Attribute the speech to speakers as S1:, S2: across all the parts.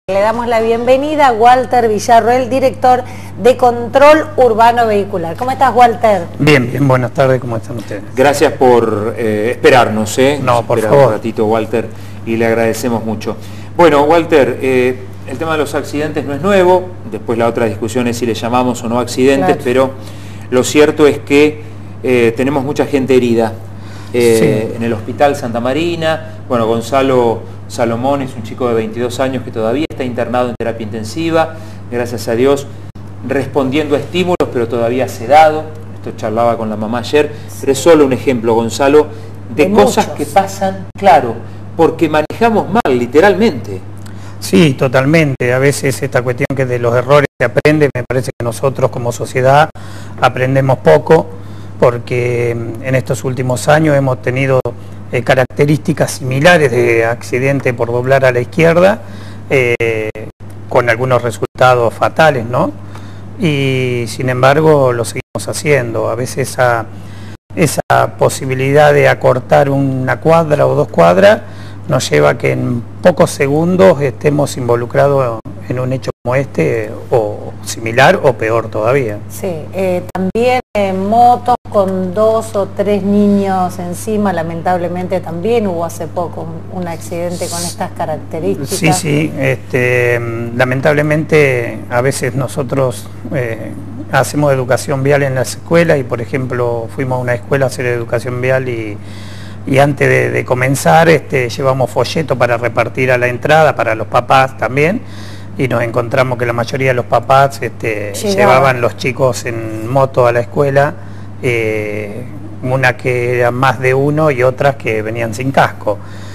S1: Le damos la bienvenida a Walter Villarroel, director de Control Urbano Vehicular. ¿Cómo estás, Walter?
S2: Bien, buenas tardes, ¿cómo están ustedes?
S3: Gracias por esperarnos,
S2: No, por
S3: esperar
S2: favor.
S3: un ratito, Walter, y le agradecemos mucho. Bueno, Walter, el tema de los accidentes no es nuevo, después la otra discusión es si le llamamos o no accidentes,
S1: Claro.
S3: pero lo cierto es que tenemos mucha gente herida.
S2: Sí.
S3: En el Hospital Santa Marina, bueno, Gonzalo Salomón es un chico de 22 años que todavía está internado en terapia intensiva, gracias a Dios, respondiendo a estímulos, pero todavía sedado. Esto charlaba con la mamá ayer, pero es solo un ejemplo, Gonzalo, de cosas
S1: muchos
S3: que pasan, claro, porque manejamos mal, literalmente.
S2: Sí, totalmente. A veces esta cuestión que de los errores se aprende, me parece que nosotros como sociedad aprendemos poco, porque en estos últimos años hemos tenido características similares de accidente por doblar a la izquierda, con algunos resultados fatales, ¿no? Y sin embargo lo seguimos haciendo. A veces esa posibilidad de acortar una cuadra o 2 cuadras nos lleva a que en pocos segundos estemos involucrados en un hecho como este, o similar o peor todavía.
S1: Sí, también motos con 2 o 3 niños encima, lamentablemente también hubo hace poco un accidente con estas características.
S2: Sí, lamentablemente a veces nosotros hacemos educación vial en las escuelas y, por ejemplo, fuimos a una escuela a hacer educación vial y antes de comenzar llevamos folleto para repartir a la entrada, para los papás también, y nos encontramos que la mayoría de los papás llevaban los chicos en moto a la escuela, una que era más de uno y otras que venían sin casco.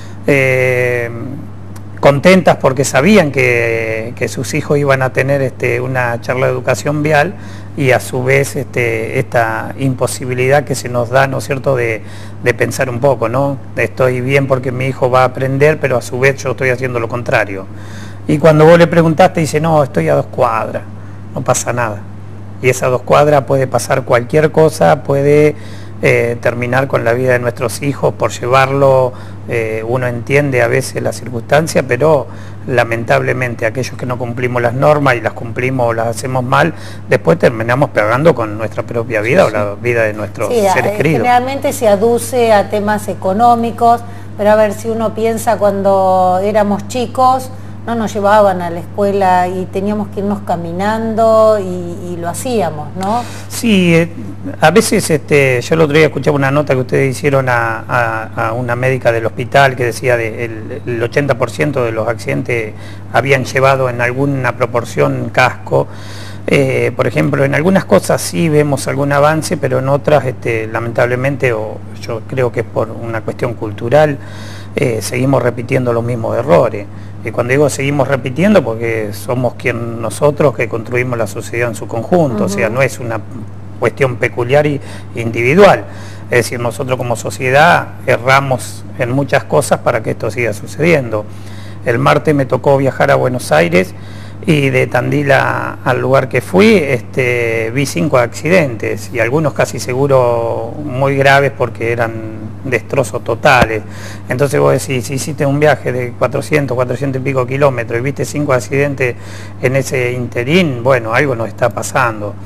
S2: Contentas porque sabían que sus hijos iban a tener una charla de educación vial, y a su vez esta imposibilidad que se nos da, ¿no es cierto?, de pensar un poco, ¿no? Estoy bien porque mi hijo va a aprender, pero a su vez yo estoy haciendo lo contrario. Y cuando vos le preguntaste, dice, no, estoy a 2 cuadras, no pasa nada. Y esas 2 cuadras puede pasar cualquier cosa, puede terminar con la vida de nuestros hijos por llevarlo. Uno entiende a veces la circunstancia, pero lamentablemente aquellos que no cumplimos las normas y las cumplimos o las hacemos mal, después terminamos pagando con nuestra propia vida o la vida de nuestros seres queridos.
S1: Generalmente se aduce a temas económicos, pero a ver, si uno piensa cuando éramos chicos, no nos llevaban a la escuela y teníamos que irnos caminando y lo hacíamos, ¿no?
S2: Sí, a veces yo el otro día escuchaba una nota que ustedes hicieron a una médica del hospital que decía que el 80% de los accidentes habían llevado en alguna proporción casco. Por ejemplo, en algunas cosas sí vemos algún avance, pero en otras lamentablemente, o yo creo que es por una cuestión cultural, seguimos repitiendo los mismos errores. Y cuando digo seguimos repitiendo, porque somos nosotros que construimos la sociedad en su conjunto, o sea, no es una cuestión peculiar e individual. Es decir, nosotros como sociedad erramos en muchas cosas para que esto siga sucediendo. El martes me tocó viajar a Buenos Aires y de Tandil al lugar que fui vi 5 accidentes, y algunos casi seguro muy graves porque eran destrozos totales. Entonces vos decís, si hiciste un viaje de 400 y pico kilómetros y viste 5 accidentes en ese interín, bueno, algo nos está pasando.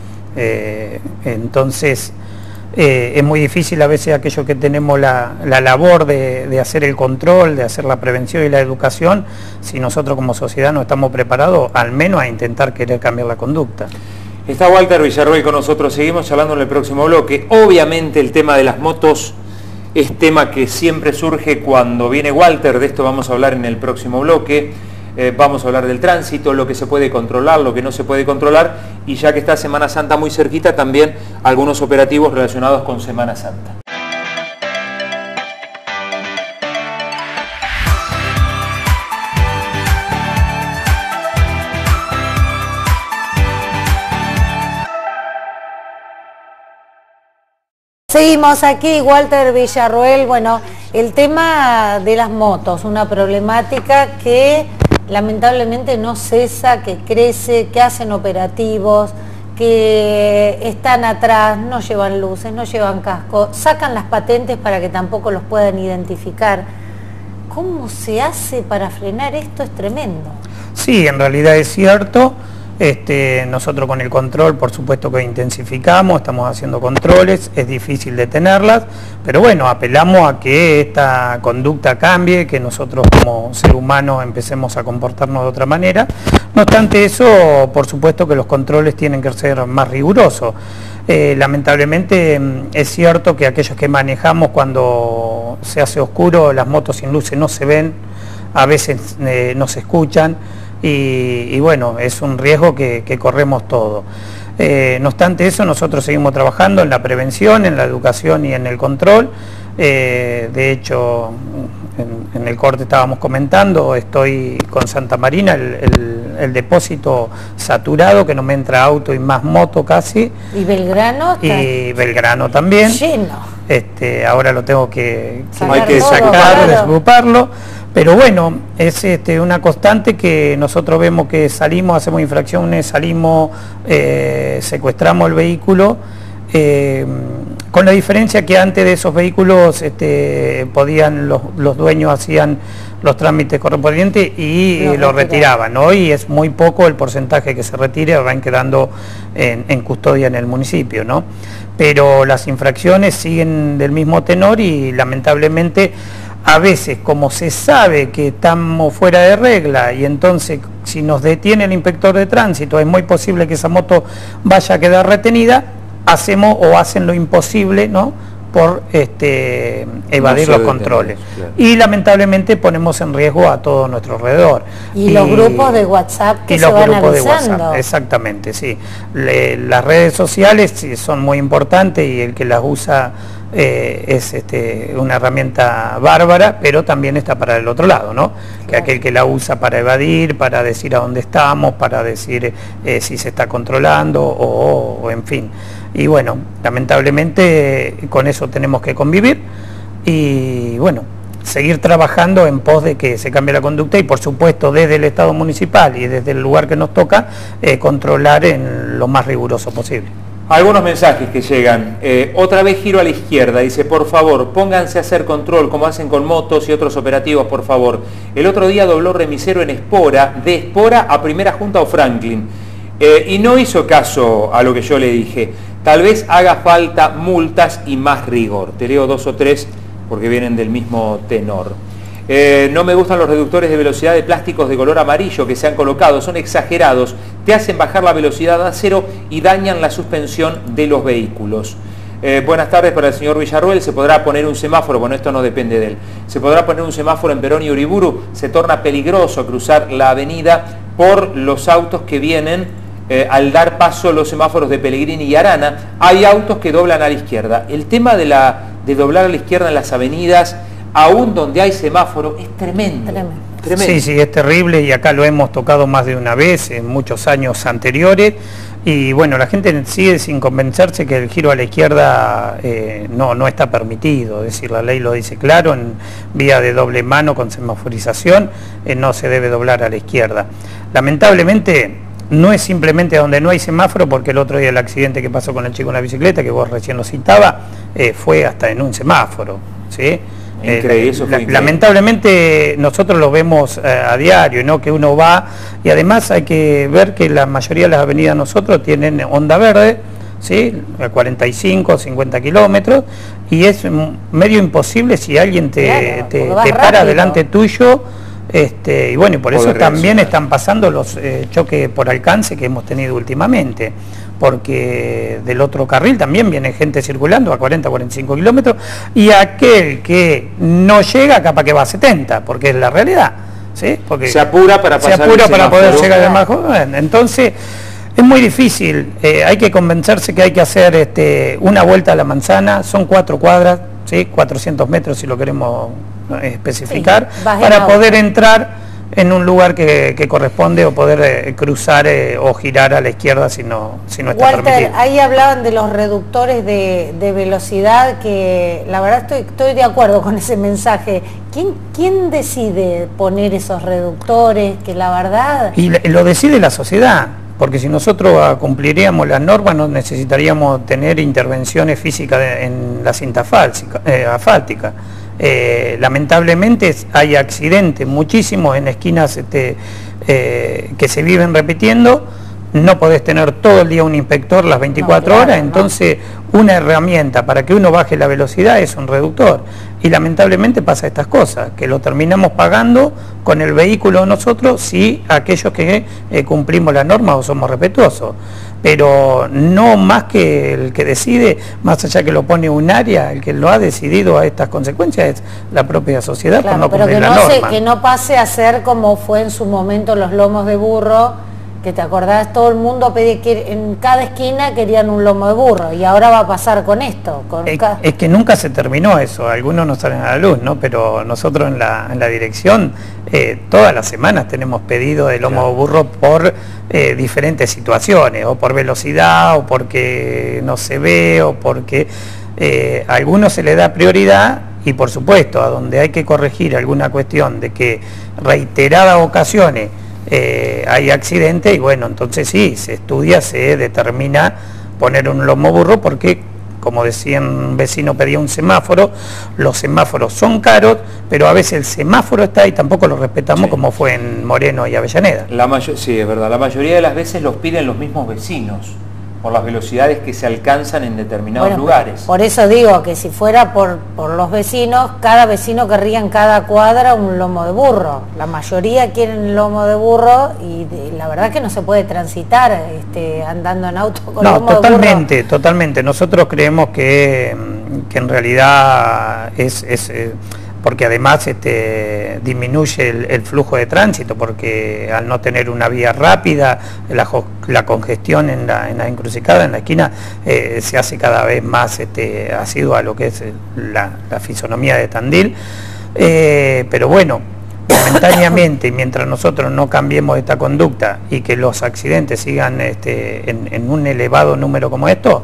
S2: Entonces es muy difícil a veces aquellos que tenemos la labor de hacer el control, de hacer la prevención y la educación, si nosotros como sociedad no estamos preparados al menos a intentar querer cambiar la conducta.
S3: Está Walter Villarroel con nosotros, seguimos charlando en el próximo bloque. Obviamente el tema de las motos es tema que siempre surge cuando viene Walter, de esto vamos a hablar en el próximo bloque. Vamos a hablar del tránsito, lo que se puede controlar, lo que no se puede controlar, y ya que está Semana Santa muy cerquita, también algunos operativos relacionados con Semana Santa.
S1: Seguimos aquí, Walter Villarroel. Bueno, el tema de las motos, una problemática que lamentablemente no cesa, que crece, que hacen operativos, que están atrás, no llevan luces, no llevan casco, sacan las patentes para que tampoco los puedan identificar. ¿Cómo se hace para frenar esto? Es tremendo.
S2: Sí, en realidad es cierto. Nosotros con el control, por supuesto que intensificamos, estamos haciendo controles, es difícil detenerlas, pero bueno, apelamos a que esta conducta cambie, que nosotros como ser humano empecemos a comportarnos de otra manera. No obstante eso, por supuesto que los controles tienen que ser más rigurosos. Lamentablemente es cierto que aquellos que manejamos cuando se hace oscuro, las motos sin luces no se ven, a veces no se escuchan, y bueno, es un riesgo que corremos todos. No obstante eso, nosotros seguimos trabajando en la prevención, en la educación y en el control. De hecho, en el corte estábamos comentando, estoy con Santa Marina, el depósito saturado, que no me entra auto y más moto casi.
S1: ¿Y Belgrano?
S2: Y Belgrano también.
S1: Lleno.
S2: Ahora lo tengo que
S1: sacar,
S2: desgruparlo. Pero bueno, es una constante que nosotros vemos que salimos, hacemos infracciones, salimos, secuestramos el vehículo, con la diferencia que antes de esos vehículos podían los dueños hacían los trámites correspondientes y lo retiraban. Hoy es muy poco el porcentaje que se retire, van quedando en custodia en el municipio, ¿no? Pero las infracciones siguen del mismo tenor y lamentablemente a veces, como se sabe que estamos fuera de regla y entonces si nos detiene el inspector de tránsito es muy posible que esa moto vaya a quedar retenida, hacemos o hacen lo imposible, ¿no?, por evadir los controles. Claro. Y lamentablemente ponemos en riesgo a todo nuestro alrededor.
S1: Y los grupos de WhatsApp que se van avisando.
S2: Exactamente, sí. Las redes sociales sí, son muy importantes y el que las usa es una herramienta bárbara, pero también está para el otro lado, ¿no? Claro. Que aquel que la usa para evadir, para decir a dónde estamos, para decir si se está controlando o en fin. Y bueno, lamentablemente con eso tenemos que convivir y bueno, seguir trabajando en pos de que se cambie la conducta y por supuesto desde el Estado municipal y desde el lugar que nos toca controlar en lo más riguroso posible.
S3: Algunos mensajes que llegan. Otra vez giro a la izquierda, dice, por favor, pónganse a hacer control como hacen con motos y otros operativos, por favor. El otro día dobló remisero en Espora, de Espora a Primera Junta o Franklin, y no hizo caso a lo que yo le dije. Tal vez haga falta multas y más rigor. Te leo 2 o 3 porque vienen del mismo tenor. No me gustan los reductores de velocidad de plásticos de color amarillo que se han colocado, son exagerados, te hacen bajar la velocidad a 0 y dañan la suspensión de los vehículos. Buenas tardes para el señor Villarroel. ¿Se podrá poner un semáforo? Bueno, esto no depende de él. ¿Se podrá poner un semáforo en Perón y Uriburu? Se torna peligroso cruzar la avenida por los autos que vienen al dar paso los semáforos de Pellegrini y Arana. Hay autos que doblan a la izquierda. El tema de doblar a la izquierda en las avenidas, aún donde hay semáforo, es tremendo.
S2: Sí, sí, es terrible y acá lo hemos tocado más de una vez en muchos años anteriores y bueno, la gente sigue sin convencerse que el giro a la izquierda no está permitido, es decir, la ley lo dice claro, en vía de doble mano con semaforización no se debe doblar a la izquierda. Lamentablemente no es simplemente donde no hay semáforo, porque el otro día el accidente que pasó con el chico en la bicicleta, que vos recién lo citabas, fue hasta en un semáforo, ¿sí?
S3: Increíble, eso fue increíble.
S2: Lamentablemente nosotros lo vemos a diario, ¿no? Que uno va, y además hay que ver que la mayoría de las avenidas nosotros tienen onda verde, ¿sí? A 45, 50 kilómetros, y es medio imposible si alguien te para delante tuyo. Y bueno, y por eso también están pasando los choques por alcance que hemos tenido últimamente, porque del otro carril también viene gente circulando a 40, 45 kilómetros y aquel que no llega capaz que va a 70, porque es la realidad, ¿sí? Porque
S3: se apura para
S2: poder llegar de más joven. Entonces es muy difícil, hay que convencerse que hay que hacer una vuelta a la manzana, son 4 cuadras, ¿sí? 400 metros si lo queremos especificar, sí, para poder entrar en un lugar que corresponde o poder cruzar o girar a la izquierda si no está
S1: Walter,
S2: permitido.
S1: Ahí hablaban de los reductores de velocidad, que la verdad estoy de acuerdo con ese mensaje. ¿Quién decide poner esos reductores? Que la verdad...
S2: Y lo decide la sociedad, porque si nosotros cumpliríamos las normas no necesitaríamos tener intervenciones físicas en la cinta asfáltica. lamentablemente hay accidentes, muchísimos en esquinas que se viven repitiendo. No podés tener todo el día un inspector las 24 horas, entonces una herramienta para que uno baje la velocidad es un reductor. Y lamentablemente pasa estas cosas, que lo terminamos pagando con el vehículo nosotros, sí, aquellos que cumplimos la norma o somos respetuosos. Pero no más que el que decide, más allá que lo pone un área, el que lo ha decidido a estas consecuencias es la propia sociedad,
S1: claro,
S2: por no
S1: pero
S2: cumplir
S1: que
S2: la
S1: no
S2: norma.
S1: que no pase a ser como fue en su momento los lomos de burro, que te acordás, todo el mundo pedía que en cada esquina querían un lomo de burro, y ahora va a pasar con esto.
S2: Es que nunca se terminó eso, algunos no salen a la luz, ¿no? Pero nosotros en la dirección todas las semanas tenemos pedido de lomo de burro por diferentes situaciones, o por velocidad, o porque no se ve, o porque a algunos se le da prioridad. Y por supuesto, a donde hay que corregir alguna cuestión de que reiteradas ocasiones hay accidente, y bueno, entonces sí, se estudia, se determina poner un lomo burro, porque como decía un vecino, pedía un semáforo, los semáforos son caros, pero a veces el semáforo está y tampoco lo respetamos, como fue en Moreno y Avellaneda.
S3: Sí, es verdad, la mayoría de las veces los piden los mismos vecinos, por las velocidades que se alcanzan en determinados lugares.
S1: Por eso digo que si fuera por los vecinos, cada vecino querría en cada cuadra un lomo de burro. La mayoría quieren lomo de burro y la verdad que no se puede transitar andando en auto con lomo de burro.
S2: Totalmente. Nosotros creemos que en realidad es porque además disminuye el flujo de tránsito, porque al no tener una vía rápida, la congestión en la encrucijada, en la esquina, se hace cada vez más asidua a lo que es la fisonomía de Tandil, pero bueno, momentáneamente, mientras nosotros no cambiemos esta conducta y que los accidentes sigan en un elevado número como esto,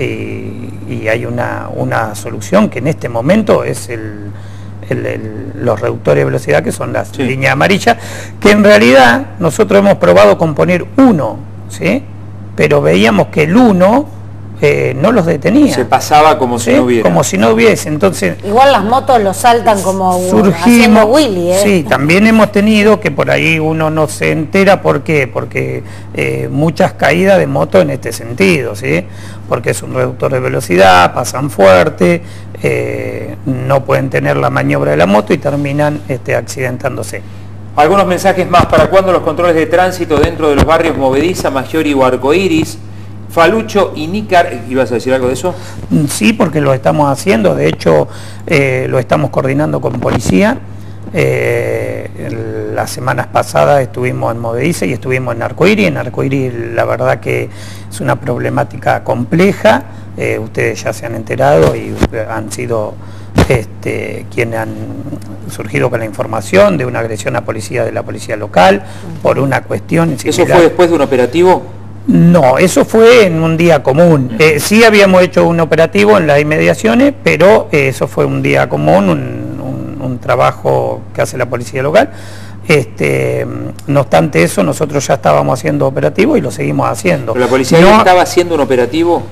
S2: y hay una solución que en este momento es los reductores de velocidad, que son las líneas amarillas, que en realidad nosotros hemos probado con poner uno, ¿sí? Pero veíamos que el uno no los detenía.
S3: Se pasaba como si no hubiera.
S2: Como si no hubiese, entonces...
S1: Igual las motos lo saltan como haciendo Willy,
S2: Sí, también hemos tenido que por ahí uno no se entera. ¿Por qué? Porque muchas caídas de moto en este sentido, ¿sí? Porque es un reductor de velocidad, pasan fuerte, no pueden tener la maniobra de la moto y terminan accidentándose.
S3: Algunos mensajes más. ¿Para cuándo los controles de tránsito dentro de los barrios Movediza, Maggiore o Arcoiris? Falucho y Nícar, ¿ibas a decir algo de eso?
S2: Sí, porque lo estamos haciendo, de hecho lo estamos coordinando con policía. Las semanas pasadas estuvimos en Movediza y estuvimos en Arcoiris. En Arcoiris la verdad que es una problemática compleja, ustedes ya se han enterado y han sido quienes han surgido con la información de una agresión a policía de la policía local por una cuestión similar.
S3: ¿Eso fue después de un operativo?
S2: No, eso fue en un día común. Sí habíamos hecho un operativo en las inmediaciones, pero eso fue un día común, un trabajo que hace la policía local. No obstante eso, nosotros ya estábamos haciendo operativo y lo seguimos haciendo.
S3: ¿Pero la policía no estaba haciendo un operativo?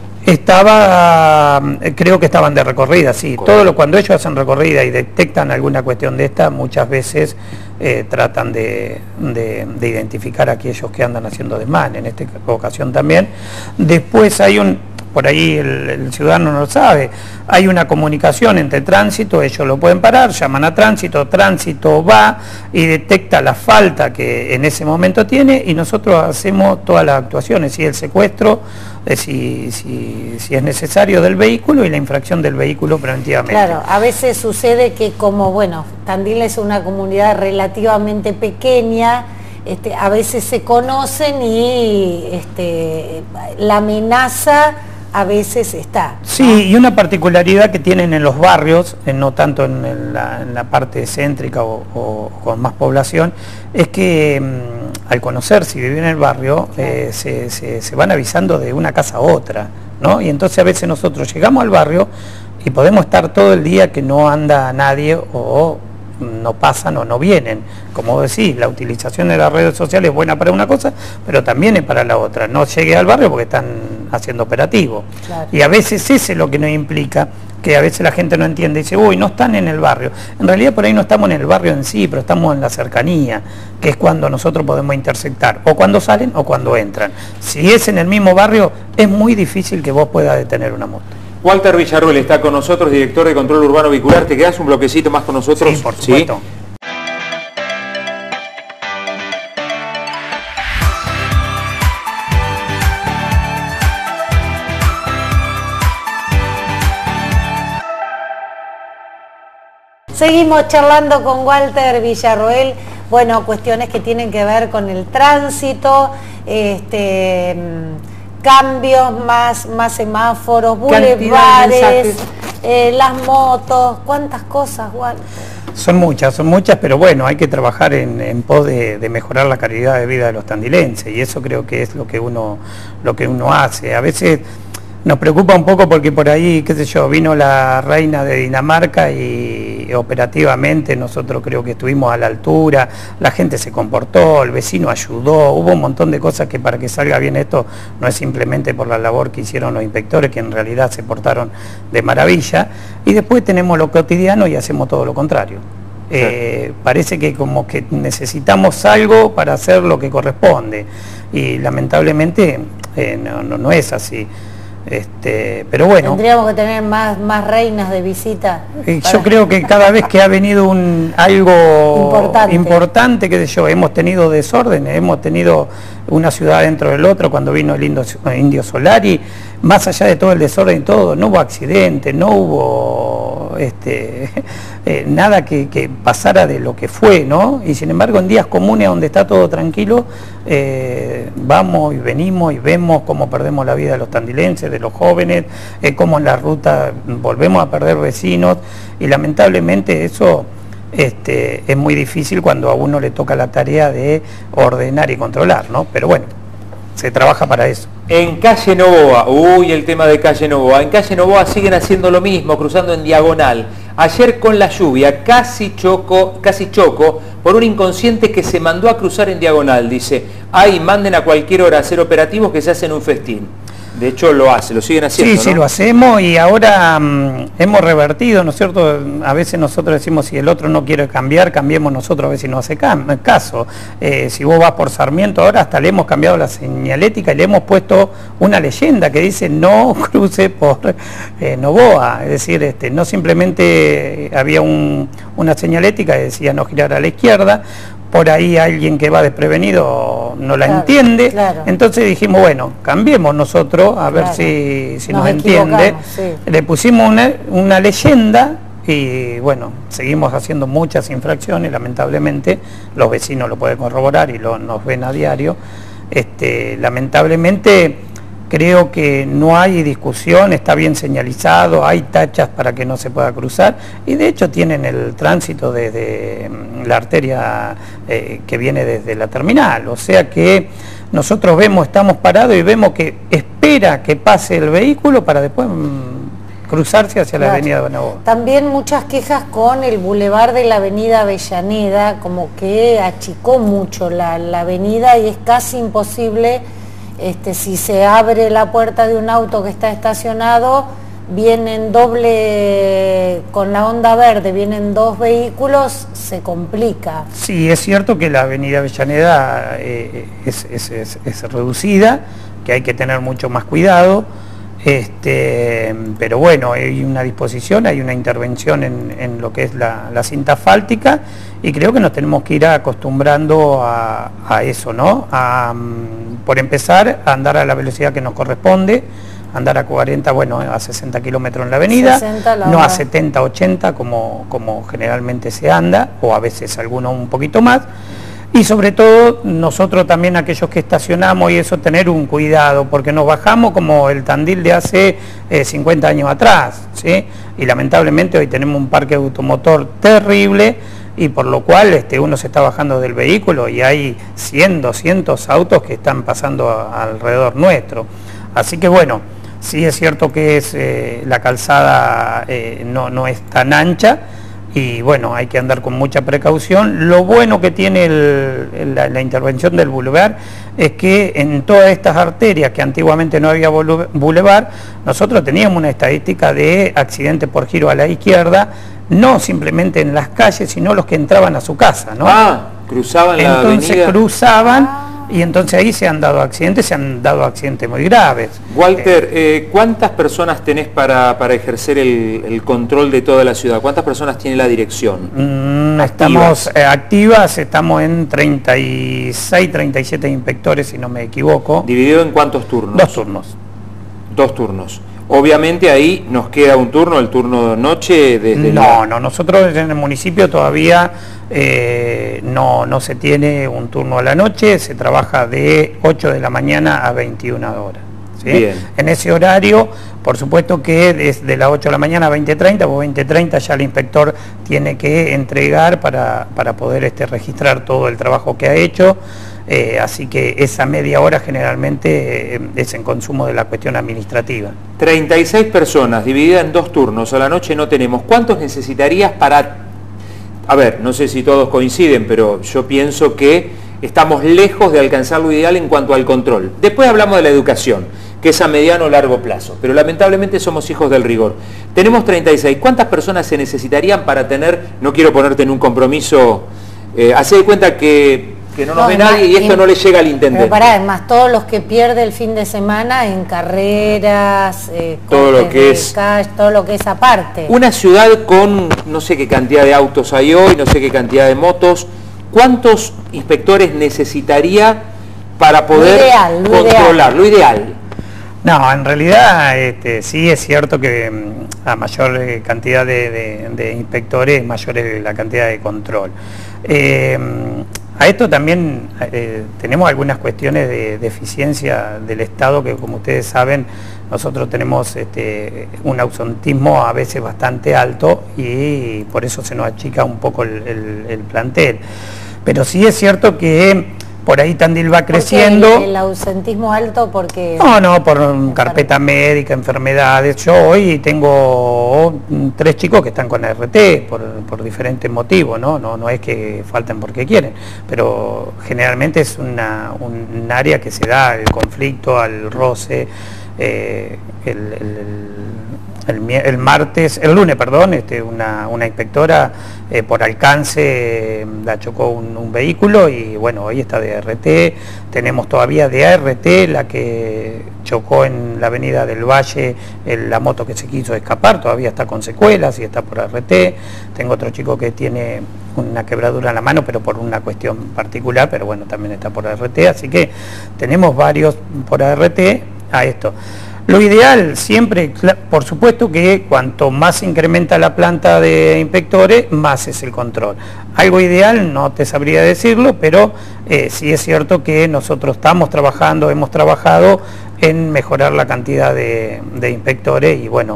S2: Creo que estaban de recorrida, sí. Cuando ellos hacen recorrida y detectan alguna cuestión de esta, muchas veces tratan de identificar a aquellos que andan haciendo desmán, en esta ocasión también. Después hay por ahí el ciudadano no lo sabe, hay una comunicación entre tránsito, ellos lo pueden parar, llaman a tránsito va y detecta la falta que en ese momento tiene, y nosotros hacemos todas las actuaciones, si el secuestro, si es necesario, del vehículo, y la infracción del vehículo preventivamente.
S1: Claro, a veces sucede que como, bueno, Tandil es una comunidad relativamente pequeña, a veces se conocen y la amenaza a veces está, ¿no?
S2: Sí, y una particularidad que tienen en los barrios, no tanto en la parte céntrica o con más población, es que al conocer si viven en el barrio, se van avisando de una casa a otra, ¿no? Y entonces a veces nosotros llegamos al barrio y podemos estar todo el día que no anda nadie, o no pasan o no vienen. Como vos decís, la utilización de las redes sociales es buena para una cosa, pero también es para la otra. No llegue al barrio porque están haciendo operativo. Claro. Y a veces ese es lo que nos implica que a veces la gente no entiende, dice, uy, no están en el barrio. En realidad por ahí no estamos en el barrio en sí, pero estamos en la cercanía, que es cuando nosotros podemos intersectar, o cuando salen o cuando entran. Si es en el mismo barrio, es muy difícil que vos puedas detener una moto.
S3: Walter Villarroel está con nosotros, director de Control Urbano Vehicular. ¿Te quedás un bloquecito más con nosotros?
S2: Sí, por supuesto. ¿Sí?
S1: Seguimos charlando con Walter Villarroel, bueno, cuestiones que tienen que ver con el tránsito, cambios, más semáforos, bulevares, las motos, cuántas cosas, Walter.
S2: Son muchas, pero bueno, hay que trabajar en pos de mejorar la calidad de vida de los tandilenses, y eso creo que es lo que uno hace. A veces nos preocupa un poco porque por ahí, qué sé yo, vino la reina de Dinamarca y operativamente nosotros creo que estuvimos a la altura, la gente se comportó, el vecino ayudó, hubo un montón de cosas que para que salga bien esto no es simplemente por la labor que hicieron los inspectores, que en realidad se portaron de maravilla, y después tenemos lo cotidiano y hacemos todo lo contrario. Parece que como que necesitamos algo para hacer lo que corresponde, y lamentablemente no es así. Pero bueno,
S1: tendríamos que tener más reinas de visita.
S2: Yo creo que cada vez que ha venido algo importante, qué sé yo, hemos tenido desórdenes, hemos tenido una ciudad dentro del otro. Cuando vino el Indio Solari, más allá de todo el desorden y todo, no hubo accidentes, no hubo nada que pasara de lo que fue, ¿no? Y sin embargo en días comunes donde está todo tranquilo, vamos y venimos y vemos cómo perdemos la vida de los tandilenses, de los jóvenes, cómo en la ruta volvemos a perder vecinos, y lamentablemente eso es muy difícil cuando a uno le toca la tarea de ordenar y controlar, ¿no? Pero bueno, se trabaja para eso.
S3: En calle Novoa, el tema de calle Novoa. En calle Novoa siguen haciendo lo mismo, cruzando en diagonal. Ayer con la lluvia casi choco por un inconsciente que se mandó a cruzar en diagonal. Dice, manden a cualquier hora a hacer operativos que se hacen un festín. De hecho lo siguen haciendo,
S2: Sí,
S3: ¿no?
S2: lo hacemos, y ahora hemos revertido, ¿no es cierto? A veces nosotros decimos, si el otro no quiere cambiar, cambiemos nosotros a ver si no hace caso. Si vos vas por Sarmiento ahora, hasta le hemos cambiado la señalética y le hemos puesto una leyenda que dice no cruce por Novoa. Es decir, no simplemente había una señalética que decía no girar a la izquierda. Por ahí alguien que va desprevenido no la entiende, claro. Entonces dijimos, bueno, cambiemos nosotros a ver si nos entiende. Sí. Le pusimos una leyenda y bueno, seguimos haciendo muchas infracciones, lamentablemente, los vecinos lo pueden corroborar y nos ven a diario. Lamentablemente creo que no hay discusión, está bien señalizado, hay tachas para que no se pueda cruzar, y de hecho tienen el tránsito desde la arteria que viene desde la terminal, o sea que nosotros estamos parados y vemos que espera que pase el vehículo para después cruzarse hacia la avenida de Novoa.
S1: También muchas quejas con el bulevar de la avenida Avellaneda, como que achicó mucho la avenida y es casi imposible. Si se abre la puerta de un auto que está estacionado, vienen con la onda verde, vienen dos vehículos, se complica.
S2: Sí, es cierto que la avenida Avellaneda es reducida, que hay que tener mucho más cuidado, pero bueno, hay una disposición, hay una intervención en lo que es la cinta asfáltica, y creo que nos tenemos que ir acostumbrando a eso, ¿no? Por empezar, a andar a la velocidad que nos corresponde, andar a 40, a 60 kilómetros en la avenida, no a 70, 80 como generalmente se anda, o a veces algunos un poquito más. Y sobre todo nosotros también, aquellos que estacionamos y eso, tener un cuidado, porque nos bajamos como el Tandil de hace 50 años atrás, ¿sí? Y lamentablemente hoy tenemos un parque automotor terrible, y por lo cual uno se está bajando del vehículo y hay 100, 200 autos que están pasando alrededor nuestro. Así que bueno, sí es cierto que la calzada no es tan ancha, y bueno, hay que andar con mucha precaución. Lo bueno que tiene la intervención del bulevar es que en todas estas arterias que antiguamente no había bulevar, nosotros teníamos una estadística de accidentes por giro a la izquierda, no simplemente en las calles, sino los que entraban a su casa, ¿no?
S3: Cruzaban la avenida.
S2: Entonces cruzaban y entonces ahí se han dado accidentes muy graves.
S3: Walter, ¿cuántas personas tenés para ejercer el control de toda la ciudad? ¿Cuántas personas tiene la dirección?
S2: Estamos activas, estamos en 36, 37 inspectores, si no me equivoco.
S3: ¿Dividido en cuántos turnos?
S2: 2 turnos.
S3: 2 turnos. Obviamente ahí nos queda un turno, el turno de noche desde...
S2: No, nosotros en el municipio todavía no se tiene un turno a la noche, se trabaja de 8 de la mañana a 21 horas. ¿Sí?
S3: Bien.
S2: En ese horario, por supuesto que desde las 8 de la mañana a 20:30, o 20:30 ya el inspector tiene que entregar para poder registrar todo el trabajo que ha hecho. Así que esa media hora generalmente es en consumo de la cuestión administrativa.
S3: 36 personas divididas en 2 turnos, a la noche no tenemos. ¿Cuántos necesitarías para...? A ver, no sé si todos coinciden, pero yo pienso que estamos lejos de alcanzar lo ideal en cuanto al control. Después hablamos de la educación, que es a mediano o largo plazo, pero lamentablemente somos hijos del rigor. Tenemos 36. ¿Cuántas personas se necesitarían para tener, no quiero ponerte en un compromiso, hacé de cuenta que no nos ve nadie y esto no le llega al intendente?
S1: Pero pará, además todos los que pierde el fin de semana en carreras,
S3: todo lo que es
S1: cash, todo lo que es aparte.
S3: Una ciudad con no sé qué cantidad de autos hay hoy, no sé qué cantidad de motos. ¿Cuántos inspectores necesitaría para poder controlar? Lo ideal.
S2: No, en realidad sí es cierto que a mayor cantidad de inspectores, mayor es la cantidad de control. A esto también tenemos algunas cuestiones de eficiencia del Estado que, como ustedes saben, nosotros tenemos un ausentismo a veces bastante alto y por eso se nos achica un poco el plantel. Pero sí es cierto que por ahí Tandil va creciendo.
S1: ¿Por qué el ausentismo alto? Porque...
S2: No, por carpeta médica, enfermedades. Yo hoy tengo 3 chicos que están con RT por diferentes motivos, ¿no? No es que falten porque quieren, pero generalmente es un área que se da el conflicto, al roce, el lunes, una inspectora por alcance la chocó un vehículo y bueno, hoy está de RT. Tenemos todavía de ART la que chocó en la avenida del Valle, la moto que se quiso escapar, todavía está con secuelas y está por RT. Tengo otro chico que tiene una quebradura en la mano, pero por una cuestión particular, pero bueno, también está por RT, así que tenemos varios por ART a esto. Lo ideal siempre, por supuesto que cuanto más se incrementa la planta de inspectores, más es el control. Algo ideal, no te sabría decirlo, pero sí es cierto que nosotros hemos trabajado en mejorar la cantidad de inspectores y bueno,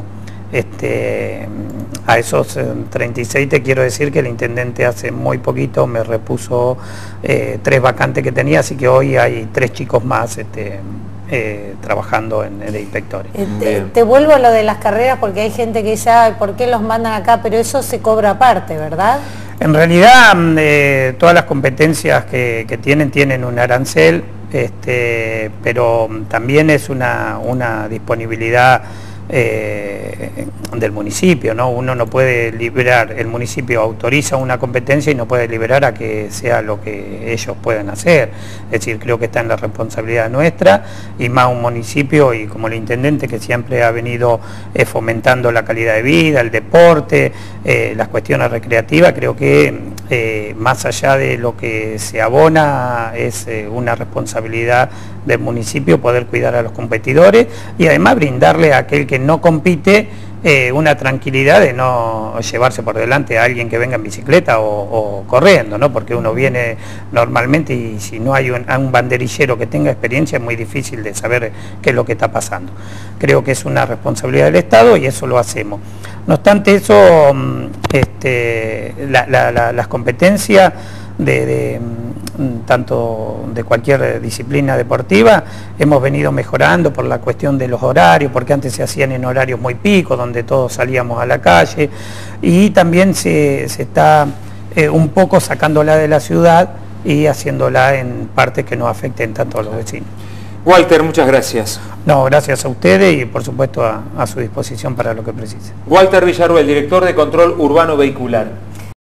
S2: a esos 36 te quiero decir que el intendente hace muy poquito me repuso 3 vacantes que tenía, así que hoy hay 3 chicos más trabajando de inspectores.
S1: Te vuelvo a lo de las carreras porque hay gente que dice, ay, ¿por qué los mandan acá? Pero eso se cobra aparte, ¿verdad?
S2: En realidad todas las competencias que tienen un arancel, pero también es una disponibilidad del municipio, ¿no? Uno no puede liberar, el municipio autoriza una competencia y no puede liberar a que sea lo que ellos puedan hacer. Es decir, creo que está en la responsabilidad nuestra y más un municipio y como el intendente que siempre ha venido fomentando la calidad de vida, el deporte, las cuestiones recreativas. Creo que más allá de lo que se abona es una responsabilidad del municipio poder cuidar a los competidores y además brindarle a aquel que no compite una tranquilidad de no llevarse por delante a alguien que venga en bicicleta o corriendo, ¿no? Porque uno viene normalmente y si no hay un banderillero que tenga experiencia es muy difícil de saber qué es lo que está pasando. Creo que es una responsabilidad del Estado y eso lo hacemos. No obstante eso, las competencias tanto de cualquier disciplina deportiva, hemos venido mejorando por la cuestión de los horarios, porque antes se hacían en horarios muy picos, donde todos salíamos a la calle, y también se está un poco sacándola de la ciudad y haciéndola en partes que no afecten tanto a los vecinos.
S3: Walter, muchas gracias.
S2: No, gracias a ustedes y por supuesto a su disposición para lo que precisen.
S3: Walter Villarroel, director de Control Urbano Vehicular.